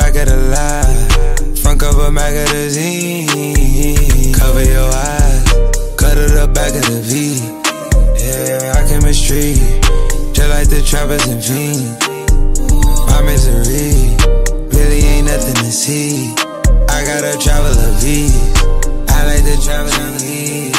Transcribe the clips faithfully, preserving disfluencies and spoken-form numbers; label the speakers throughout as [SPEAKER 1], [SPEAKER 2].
[SPEAKER 1] back of the lie. Front cover magazine. Cover your eyes. Cut to the back of the V. Yeah, our chemistry. Just like the trappers and fiends. My misery. Really ain't nothing to see. I got a traveler V. I like the traveler V.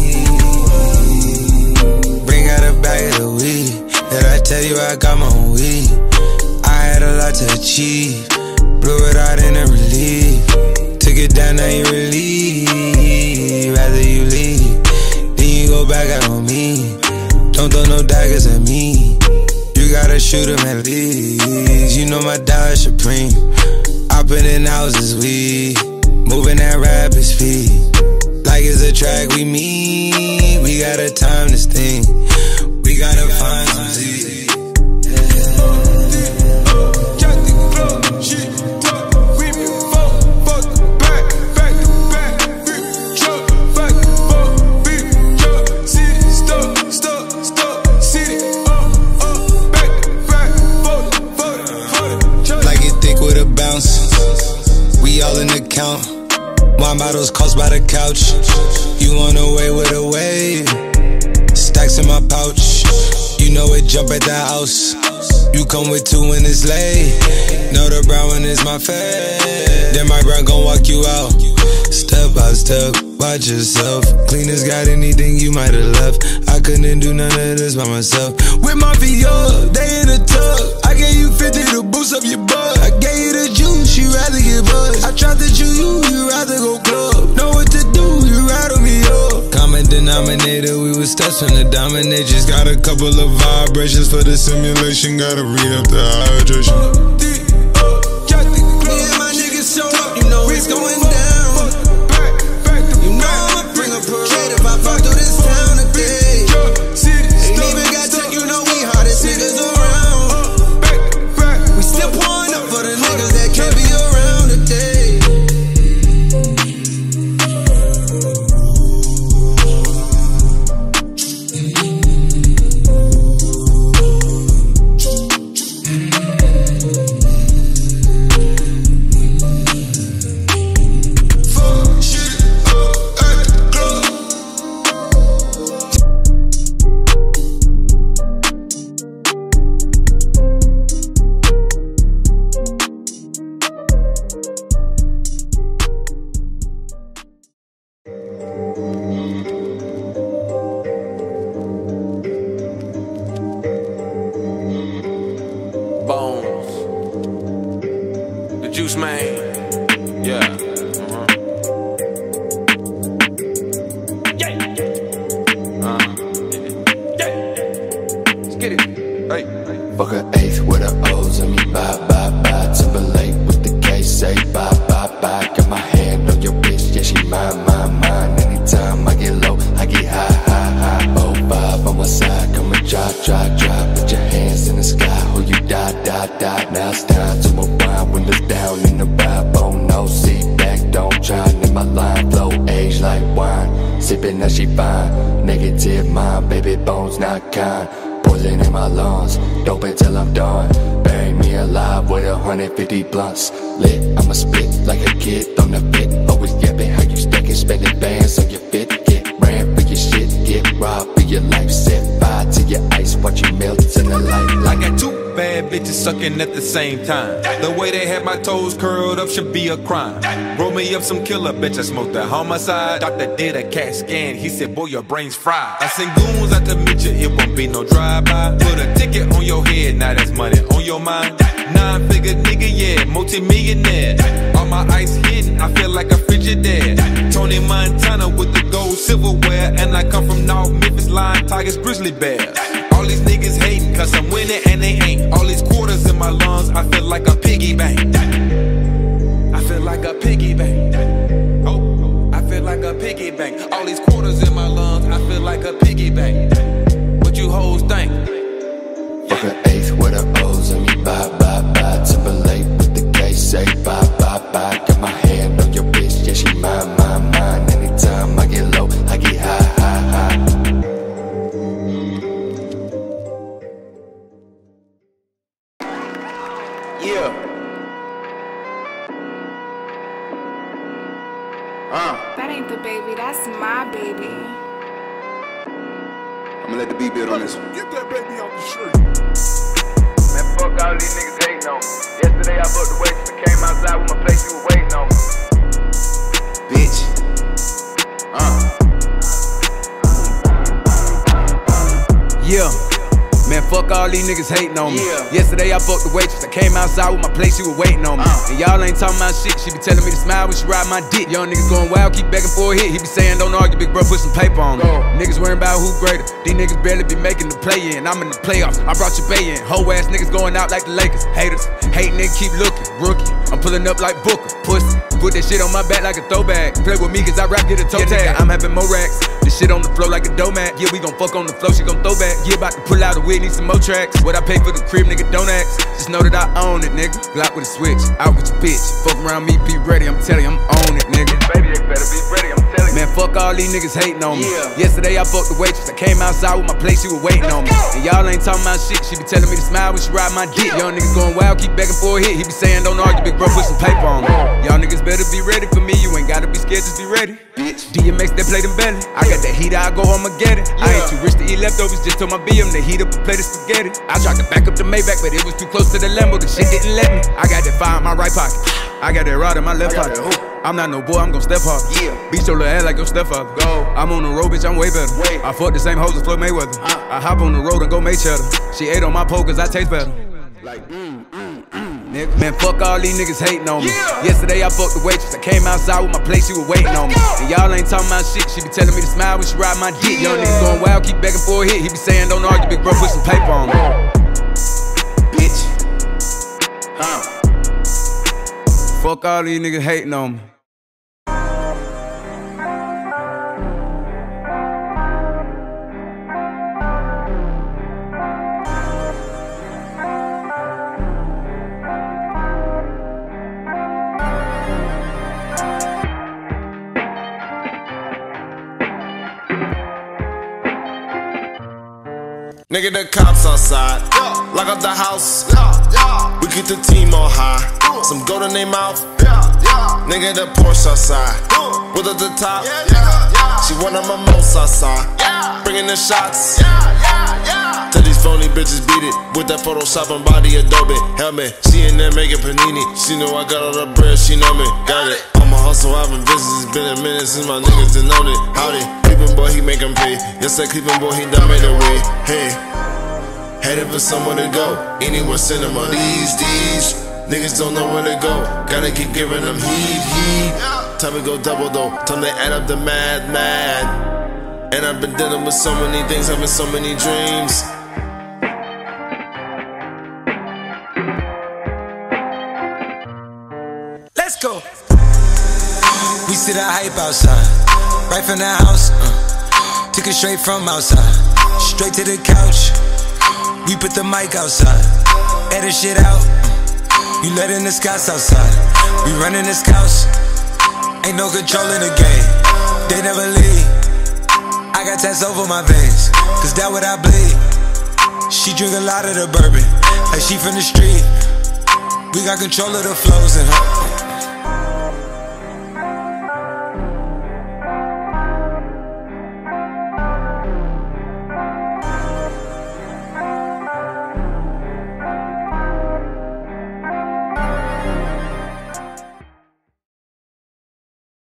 [SPEAKER 1] Bring out a bag of the weed. Did I tell you I got my own weed? I had a lot to achieve. Blew it out in a relief. Took it down, now you relieve. Rather you leave, then you go back out on me. Don't throw no daggers at me. You gotta shoot them at least. You know my dollar supreme. Hopping in houses, we moving at rapid speed. Like it's a track we meet. We got a time this thing. We gotta find some Z. All in the count. Wine bottles cost by the couch. You on the way with a wave. Stacks in my pouch. You know it jump at the house. You come with two when it's late. Know the brown one is my fave. Then my brown gon' walk you out. Step by step, watch yourself. Cleaners got anything you might have left. I couldn't do none of this by myself. With my V O, they in the tub. I gave you fifty to boost up your butt. I gave you the juice, you rather get buzzed. I tried to chew you, you rather go club. Know what to do, you rattle me up. Common denominator, we was steps from the dominate. Just got a couple of vibrations for the simulation. Gotta read up the hydration. Me and my niggas show up, you know it's going down. You know I'ma bring a parade if I fuck through this town today. Ain't even got tech, you know we hardest niggas around. We still pouring up for the niggas that can't be around today. Blunts lit, I'ma spit like a kid on the fit. Always yapping how you stacking, spending bands on your fit. Get ran for your shit, get robbed for your life. Set fire to your ice, watch you melt in the light. I got two bad bitches sucking at the same time. The way they had my toes curled up should be a crime. Roll me up some killer, bitch, I smoked a homicide. Doctor did a CAT scan, he said, boy, your brain's fried. I send goons out to meet you, it won't be no drive-by. Put a ticket on your head, now that's money on your mind. Nine-figure nigga, yeah, multi-millionaire. All my ice hidden, I feel like a Frigidaire. Tony Montana with the gold silverware. And I come from North Memphis, Lion, Tigers, Grizzly Bears. All these niggas hating, cause I'm winning and they ain't. All these quarters in my lungs, I feel like a piggy bank. I feel like a piggy bank. Oh, I feel like a piggy bank. All these quarters in my lungs, I feel like a piggy bank. What you hoes think?
[SPEAKER 2] Fuck an eighth with the O's and me bye bye bye. Timberlake with the K, say bye bye bye. Got my hand on your bitch, yeah she mine, mine, mine. Anytime I get low, I get high, high, high.
[SPEAKER 3] Yeah. That ain't the baby, that's my baby.
[SPEAKER 4] I'ma let the beat build on this one.
[SPEAKER 5] Get that baby off the street.
[SPEAKER 6] Man, fuck all these niggas hating on me. Yesterday I booked the waitress and came outside with my place, she was waiting on me.
[SPEAKER 4] Bitch. Uh.
[SPEAKER 7] Yeah. Man, fuck all these niggas hating on me.
[SPEAKER 6] Yeah.
[SPEAKER 7] Yesterday I fucked the waitress, I came outside with my plate, she was waiting on me. Uh. And y'all ain't talking about shit, she be telling me to smile when she ride my dick. Young niggas going wild, keep begging for a hit. He be saying don't argue, big bro, put some paper on me. Niggas worrying about who greater. These niggas barely be making the play in. I'm in the playoffs, I brought your bay in. Hoe ass niggas going out like the Lakers. Haters, hate niggas keep looking. Rookie, I'm pulling up like Booker. Pussy, put that shit on my back like a throwback. Play with me cause I rap, get a toe yeah, tag. Nigga, I'm having more racks. This shit on the floor like a domat. Yeah, we gon' fuck on the floor, she gon' throw back. Yeah, about to pull out a wig, need some more tracks. What I pay for the crib, nigga, don't ask. Just know that I own it, nigga. Glock with a switch, out with your bitch. Fuck around me, be ready, I'm telling you, I'm on it, nigga.
[SPEAKER 6] Baby, you better be ready, I'm telling you.
[SPEAKER 7] Man, fuck all these niggas hating on me.
[SPEAKER 6] Yeah.
[SPEAKER 7] Yesterday I fucked the waitress, I came outside with my plate, she was waiting on me. And y'all ain't talking about shit, she be telling me to smile when she ride my dick. Young niggas going wild, keep begging for a hit. He be saying don't argue, big bro, put some paper on me. Y'all niggas better be ready for me, you ain't gotta be scared, just be ready. D M X, that plate and belly. I got that heater, I go home and get it. I ain't too rich to eat leftovers, just told my B M to heat up a plate of spaghetti. I tried to back up the Maybach, but it was too close to the Lambo, the shit didn't let me. I got that fire in my right pocket, I got that rod in my left pocket. I'm not no boy, I'm gon' step hard. Yeah. Beat your little ass like your stepfather. Go. I'm on the road, bitch, I'm way better. Wait. I fuck the same hoes as Floyd Mayweather. Uh. I hop on the road and go make cheddar. She ate on my pole cause I taste better. Like, mm, mm, mm. Nigga. Man, fuck all these niggas hating on me. Yeah. Yesterday I fucked the waitress, I came outside with my plate, she was waiting Let's on me. Go. And y'all ain't talking about shit, she be telling me to smile when she ride my dick. Yeah. Young niggas going wild, keep begging for a hit. He be saying don't argue, big bro, put some paper on me.
[SPEAKER 4] Bitch. Huh.
[SPEAKER 7] Fuck all these niggas hating on me.
[SPEAKER 8] Nigga, the cops outside, yeah. Lock up the house, yeah, yeah. We keep the team on high, uh. Some gold in their mouth, yeah, yeah. Nigga, the Porsche outside, uh. With at the top, yeah, yeah, yeah. She one of my most outside, yeah. Bringing the shots, yeah, yeah, yeah. Tell these phony bitches beat it, with that Photoshop and body Adobe helmet, she in there making panini, she know I got all the bread, she know me, got it. I'm a hustle, I've been busy, it's been a minute since my niggas done known it, howdy. Cleveland boy, he make him pay. Yes, that Cleveland boy, he done made a way. Hey, headed for somewhere to go. Anywhere cinema these days. Niggas don't know where to go. Gotta keep giving them heat, heat. Time to go double though. Time to add up the mad, mad. And I've been dealing with so many things, having so many dreams.
[SPEAKER 9] Let's go. We see the hype outside. Right from the house, uh, took it straight from outside, straight to the couch. We put the mic outside, edit shit out. Uh, you letting the scouts outside. We running the scouts. Ain't no control in the game. They never leave. I got tats over my veins, cause that what I bleed. She drink a lot of the bourbon, like she from the street. We got control of the flows in her.